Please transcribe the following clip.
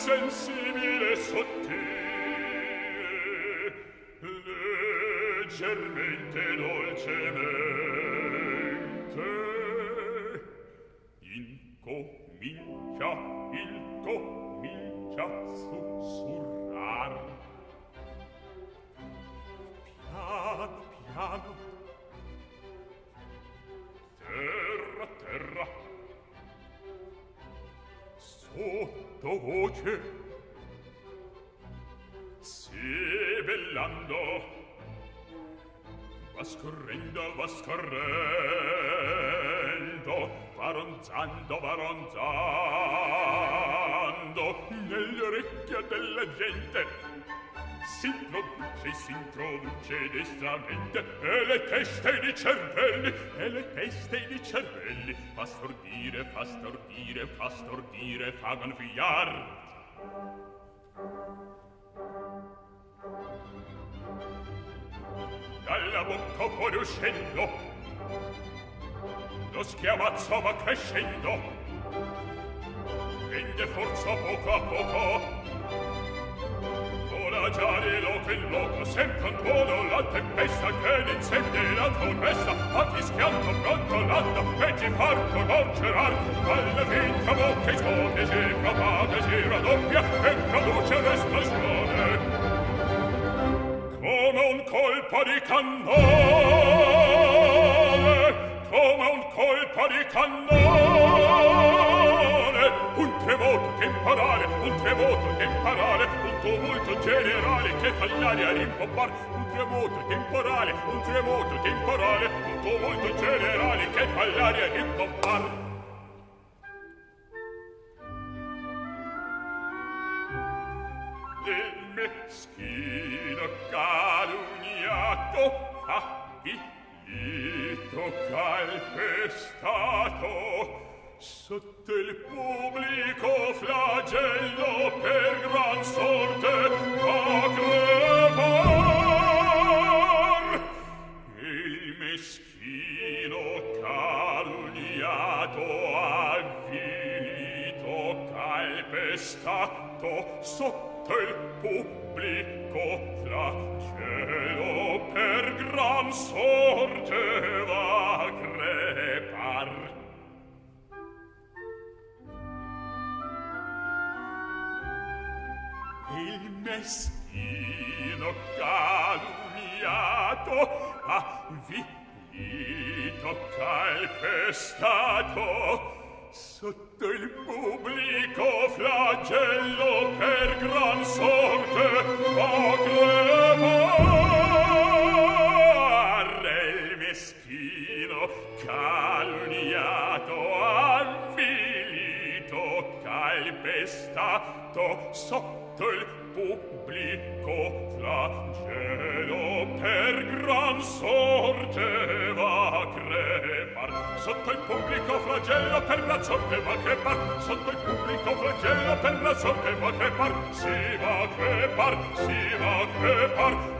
sensibile e sottile, leggermente, dolcemente, incomincia a sussurrar. Piano, piano, terra, terra, sottovoce, sibillando, va scorrendo, va scorrendo, va ronzando, nelle orecchie della gente. Si introduce destramente, e le teste di cervelli, fa stordire, fa gonfiar. Dalla bocca fuori uscendo, lo schiamazzo va crescendo, prende forza poco a poco. Ora già di loco in loco, sempre un tuono la tempesta che l'incendia la foresta, a ti schianto pronto l'anda e ti far conoscerar. Alla finta bocca i scuote si propaga, si raddoppia e produce l'esplosione. Come un colpo di cannone, come un colpo di cannone, un tremoto temporale, un tumulto generale che fa l'aria rimbombar. Un tremoto temporale, un tumulto generale che fa l'aria rimbombar. Il meschino calunniato ha vilito calpestato, sotto il pubblico flagello per gran sorte fa crevar. Il meschino calunniato avvilito calpestato, sotto il pubblico flagello per gran sorte va a crepar. Il meschino calunniato, avvilito calpestato, sotto il pubblico flagello per gran sorte fa crevar. Il meschino calunniato, avvilito calpestato, sotto il pubblico flagello per gran sorte va a crepar. Sotto il pubblico flagello per la sorte va a crepar. Sotto il pubblico flagello per la sorte va a crepar. Si va a crepar, si va a crepar.